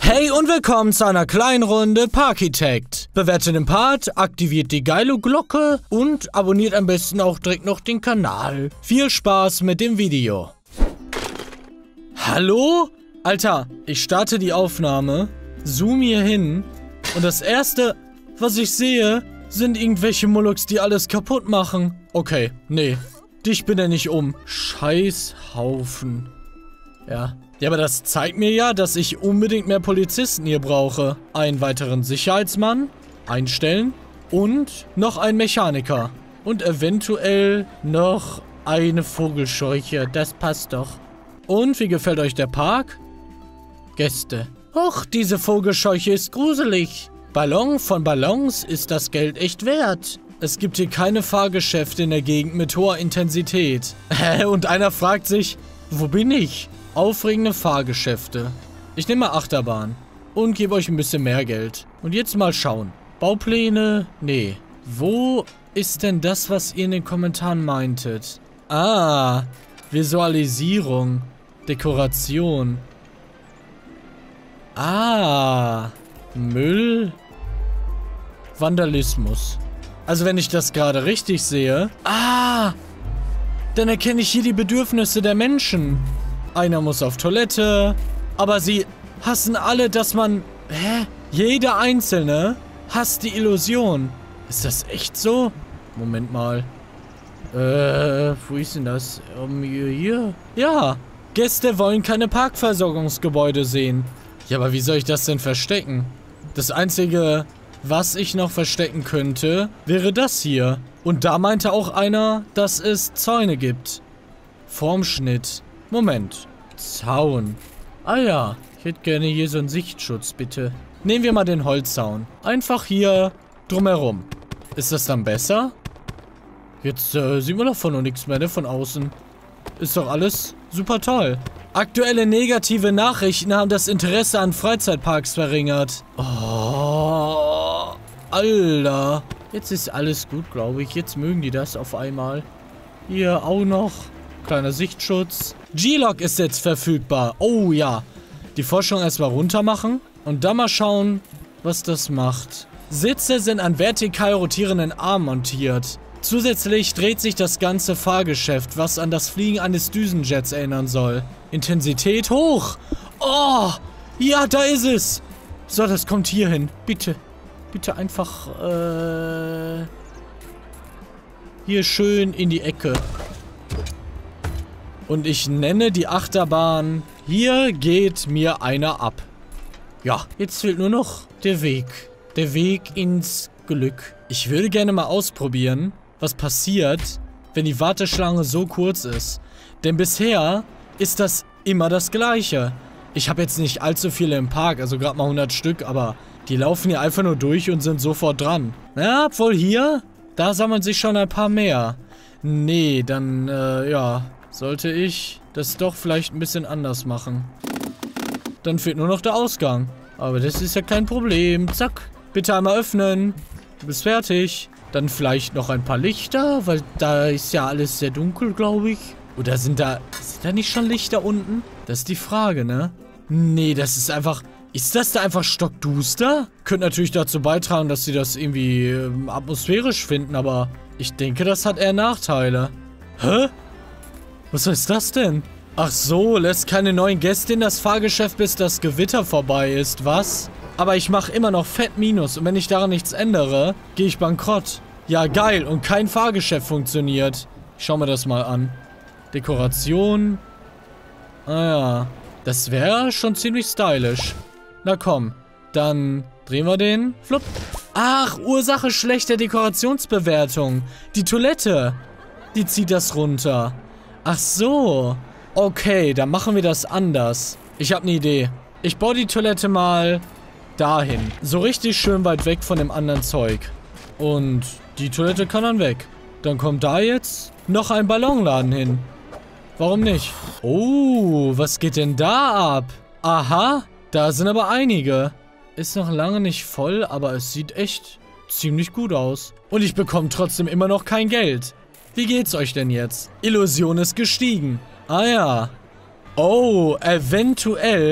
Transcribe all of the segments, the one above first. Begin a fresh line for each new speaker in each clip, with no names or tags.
Hey und willkommen zu einer kleinen Runde Parkitect. Bewertet den Part, aktiviert die geile Glocke und abonniert am besten auch direkt noch den Kanal. Viel Spaß mit dem Video. Hallo? Alter, ich starte die Aufnahme, zoome hier hin und das erste, was ich sehe, sind irgendwelche Molochs, die alles kaputt machen. Okay, nee, dich bin ich nicht um. Scheißhaufen. Ja. Ja, aber das zeigt mir ja, dass ich unbedingt mehr Polizisten hier brauche. Einen weiteren Sicherheitsmann einstellen und noch einen Mechaniker. Und eventuell noch eine Vogelscheuche. Das passt doch. Und wie gefällt euch der Park? Gäste. Och, diese Vogelscheuche ist gruselig. Ballon von Ballons ist das Geld echt wert. Es gibt hier keine Fahrgeschäfte in der Gegend mit hoher Intensität. Und einer fragt sich, wo bin ich? Aufregende Fahrgeschäfte. Ich nehme mal Achterbahn. Und gebe euch ein bisschen mehr Geld. Und jetzt mal schauen. Baupläne? Nee. Wo ist denn das, was ihr in den Kommentaren meintet? Ah, Visualisierung. Dekoration. Ah, Müll. Vandalismus. Also wenn ich das gerade richtig sehe. Ah, dann erkenne ich hier die Bedürfnisse der Menschen. Einer muss auf Toilette, aber sie hassen alle, dass man... Hä? Jeder Einzelne hasst die Illusion. Ist das echt so? Moment mal. Wo ist denn das? Hier? Ja. Gäste wollen keine Parkversorgungsgebäude sehen. Ja, aber wie soll ich das denn verstecken? Das Einzige, was ich noch verstecken könnte, wäre das hier. Und da meinte auch einer, dass es Zäune gibt. Formschnitt. Moment. Zaun. Ah ja. Ich hätte gerne hier so einen Sichtschutz, bitte. Nehmen wir mal den Holzzaun. Einfach hier drumherum. Ist das dann besser? Jetzt sieht man davon noch nichts mehr, ne? Von außen. Ist doch alles super toll. Aktuelle negative Nachrichten haben das Interesse an Freizeitparks verringert. Oh. Alter. Jetzt ist alles gut, glaube ich. Jetzt mögen die das auf einmal. Hier auch noch. Kleiner Sichtschutz. G-Log ist jetzt verfügbar. Oh ja. Die Forschung erstmal runter machen. Und dann mal schauen, was das macht. Sitze sind an vertikal rotierenden Armen montiert. Zusätzlich dreht sich das ganze Fahrgeschäft, was an das Fliegen eines Düsenjets erinnern soll. Intensität hoch. Oh. Ja, da ist es. So, das kommt hier hin. Bitte. Bitte einfach, hier schön in die Ecke. Und ich nenne die Achterbahn, hier geht mir einer ab. Ja, jetzt fehlt nur noch der Weg. Der Weg ins Glück. Ich würde gerne mal ausprobieren, was passiert, wenn die Warteschlange so kurz ist. Denn bisher ist das immer das Gleiche. Ich habe jetzt nicht allzu viele im Park, also gerade mal 100 Stück, aber die laufen hier einfach nur durch und sind sofort dran. Ja, obwohl hier, da sammeln sich schon ein paar mehr. Nee, dann, ja... sollte ich das doch vielleicht ein bisschen anders machen. Dann fehlt nur noch der Ausgang. Aber das ist ja kein Problem. Zack. Bitte einmal öffnen. Du bist fertig. Dann vielleicht noch ein paar Lichter, weil da ist ja alles sehr dunkel, glaube ich. Oder sind da nicht schon Lichter unten? Das ist die Frage, ne? Nee, das ist einfach... Ist das da einfach stockduster? Könnte natürlich dazu beitragen, dass sie das irgendwie atmosphärisch finden, aber ich denke, das hat eher Nachteile. Hä? Was ist das denn? Ach so, lässt keine neuen Gäste in das Fahrgeschäft, bis das Gewitter vorbei ist, was? Aber ich mache immer noch fett Minus und wenn ich daran nichts ändere, gehe ich bankrott. Ja, geil, und kein Fahrgeschäft funktioniert. Ich schau mir das mal an. Dekoration. Ah ja, das wäre schon ziemlich stylisch. Na komm, dann drehen wir den. Flupp. Ach, Ursache schlechter Dekorationsbewertung. Die Toilette. Die zieht das runter. Ach so. Okay, dann machen wir das anders. Ich habe eine Idee. Ich baue die Toilette mal dahin. So richtig schön weit weg von dem anderen Zeug. Und die Toilette kann dann weg. Dann kommt da jetzt noch ein Ballonladen hin. Warum nicht? Oh, was geht denn da ab? Aha, da sind aber einige. Ist noch lange nicht voll, aber es sieht echt ziemlich gut aus. Und ich bekomme trotzdem immer noch kein Geld. Wie geht's euch denn jetzt? Illusion ist gestiegen. Ah ja. Oh, eventuell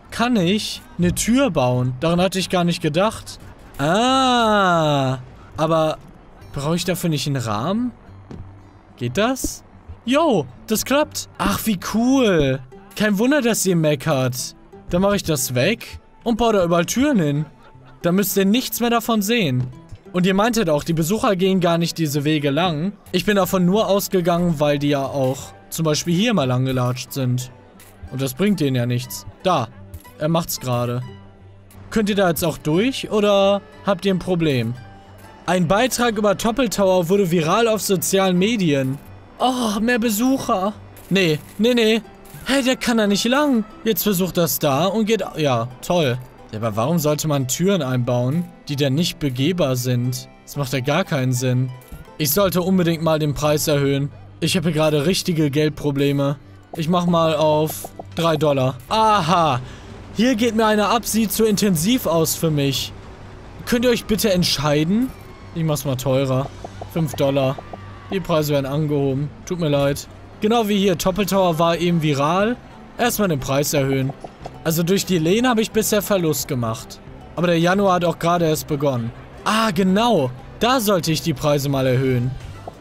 kann ich eine Tür bauen. Daran hatte ich gar nicht gedacht. Ah, aber brauche ich dafür nicht einen Rahmen? Geht das? Jo, das klappt. Ach, wie cool. Kein Wunder, dass ihr meckert. Dann mache ich das weg und baue da überall Türen hin. Da müsst ihr nichts mehr davon sehen. Und ihr meintet auch, die Besucher gehen gar nicht diese Wege lang. Ich bin davon nur ausgegangen, weil die ja auch zum Beispiel hier mal lang gelatscht sind. Und das bringt denen ja nichts. Da, er macht's gerade. Könnt ihr da jetzt auch durch oder habt ihr ein Problem? Ein Beitrag über Topple Tower wurde viral auf sozialen Medien. Oh, mehr Besucher. Nee. Hey, der kann da nicht lang. Jetzt versucht das da und geht... Ja, toll. Aber warum sollte man Türen einbauen, die dann nicht begehbar sind? Das macht ja gar keinen Sinn. Ich sollte unbedingt mal den Preis erhöhen. Ich habe hier gerade richtige Geldprobleme. Ich mach mal auf $3. Aha. Hier geht mir einer ab, sieht zu intensiv aus für mich. Könnt ihr euch bitte entscheiden? Ich mach's mal teurer. $5. Die Preise werden angehoben. Tut mir leid. Genau wie hier. Topple Tower war eben viral. Erstmal den Preis erhöhen. Also durch die Lehne habe ich bisher Verlust gemacht. Aber der Januar hat auch gerade erst begonnen. Ah, genau. Da sollte ich die Preise mal erhöhen.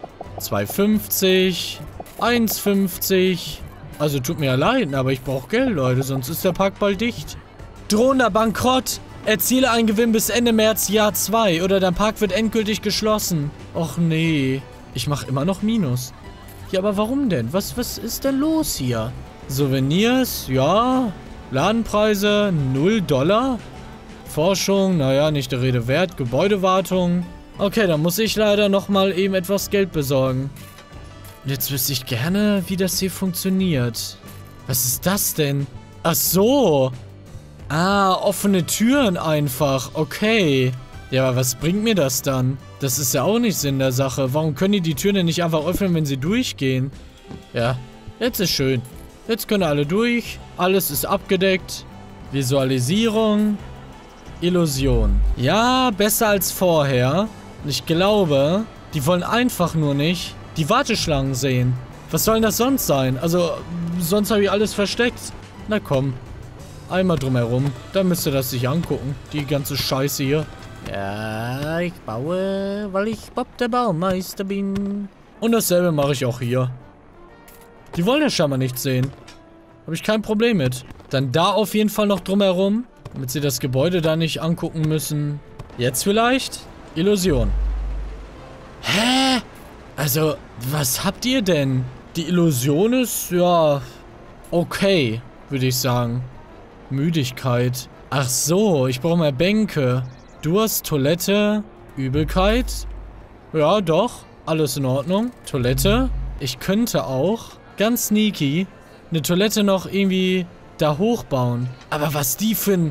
2,50. 1,50. Also tut mir ja leid, aber ich brauche Geld, Leute. Sonst ist der Park bald dicht. Drohender Bankrott. Erziele einen Gewinn bis Ende März Jahr 2. Oder dein Park wird endgültig geschlossen. Och nee. Ich mache immer noch Minus. Ja, aber warum denn? Was ist denn los hier? Souvenirs, ja. Ladenpreise, $0. Forschung, naja, nicht der Rede wert. Gebäudewartung. Okay, dann muss ich leider nochmal eben etwas Geld besorgen. Und jetzt wüsste ich gerne, wie das hier funktioniert. Was ist das denn? Ach so. Ah, offene Türen einfach. Okay. Ja, aber was bringt mir das dann? Das ist ja auch nicht Sinn der Sache. Warum können die Türen denn nicht einfach öffnen, wenn sie durchgehen? Ja, jetzt ist schön. Jetzt können alle durch. Alles ist abgedeckt. Visualisierung. Illusion. Ja, besser als vorher. Und ich glaube, die wollen einfach nur nicht die Warteschlangen sehen. Was soll denn das sonst sein? Also, sonst habe ich alles versteckt. Na komm. Einmal drumherum. Dann müsst ihr das sich angucken. Die ganze Scheiße hier. Ja, ich baue, weil ich Bob der Baumeister bin. Und dasselbe mache ich auch hier. Die wollen ja scheinbar nichts sehen. Habe ich kein Problem mit. Dann da auf jeden Fall noch drumherum. Damit sie das Gebäude da nicht angucken müssen. Jetzt vielleicht? Illusion. Hä? Also, was habt ihr denn? Die Illusion ist, ja, okay, würde ich sagen. Müdigkeit. Ach so, ich brauche mehr Bänke. Durst, Toilette, Übelkeit. Ja, doch. Alles in Ordnung. Toilette. Ich könnte auch, ganz sneaky, eine Toilette noch irgendwie da hochbauen. Aber was die für ein...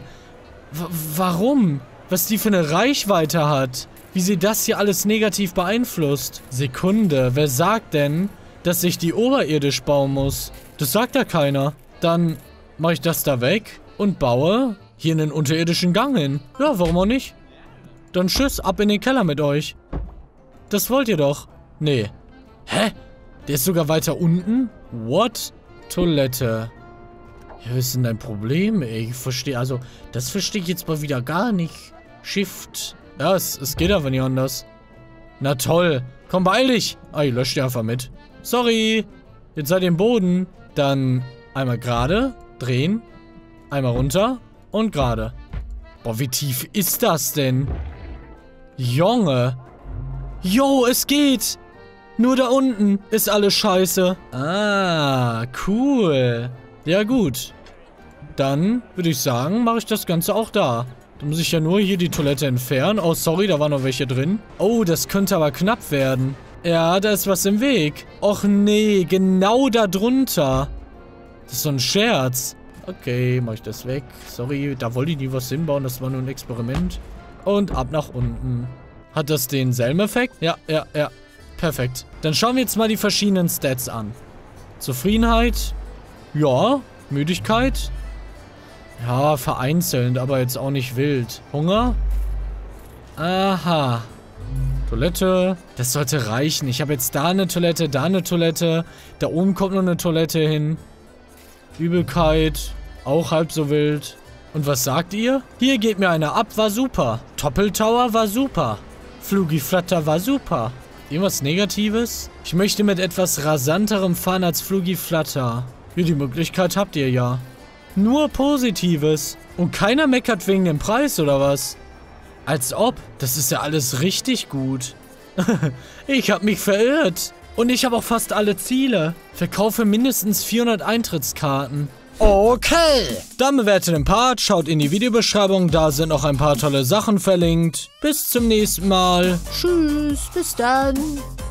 Warum? Was die für eine Reichweite hat. Wie sie das hier alles negativ beeinflusst. Sekunde, wer sagt denn, dass ich die oberirdisch bauen muss? Das sagt ja keiner. Dann mache ich das da weg und baue hier einen unterirdischen Gang hin. Ja, warum auch nicht? Dann tschüss, ab in den Keller mit euch. Das wollt ihr doch. Nee. Hä? Der ist sogar weiter unten? What? Toilette. Ja, was ist denn dein Problem, ey? Ich verstehe, also, das verstehe ich jetzt mal wieder gar nicht. Shift. Ja, es geht einfach nicht anders. Na toll. Komm, beeil dich. Ah, ich lösche die einfach mit. Sorry. Jetzt seid ihr im Boden. Dann einmal gerade, drehen, einmal runter und gerade. Boah, wie tief ist das denn? Junge. Jo, es geht. Nur da unten ist alles scheiße. Ah, cool. Ja gut. Dann würde ich sagen, mache ich das Ganze auch da. Dann muss ich ja nur hier die Toilette entfernen. Oh, sorry, da waren noch welche drin. Oh, das könnte aber knapp werden. Ja, da ist was im Weg. Och nee, genau da drunter. Das ist so ein Scherz. Okay, mache ich das weg. Sorry, da wollte ich nie was hinbauen. Das war nur ein Experiment. Und ab nach unten. Hat das denselben Effekt? Ja. Perfekt. Dann schauen wir jetzt mal die verschiedenen Stats an. Zufriedenheit. Ja. Müdigkeit. Ja, vereinzelt, aber jetzt auch nicht wild. Hunger. Aha. Toilette. Das sollte reichen. Ich habe jetzt da eine Toilette, da eine Toilette. Da oben kommt noch eine Toilette hin. Übelkeit. Auch halb so wild. Und was sagt ihr? Hier geht mir einer ab, war super. Toppeltower war super. Flugiflatter war super. Irgendwas Negatives? Ich möchte mit etwas rasanterem fahren als Flugiflatter. Ja, die Möglichkeit habt ihr ja. Nur Positives. Und keiner meckert wegen dem Preis, oder was? Als ob. Das ist ja alles richtig gut. Ich hab mich verirrt. Und ich habe auch fast alle Ziele. Verkaufe mindestens 400 Eintrittskarten. Okay. Dann bewertet den Part, schaut in die Videobeschreibung, da sind noch ein paar tolle Sachen verlinkt. Bis zum nächsten Mal.
Tschüss, bis dann.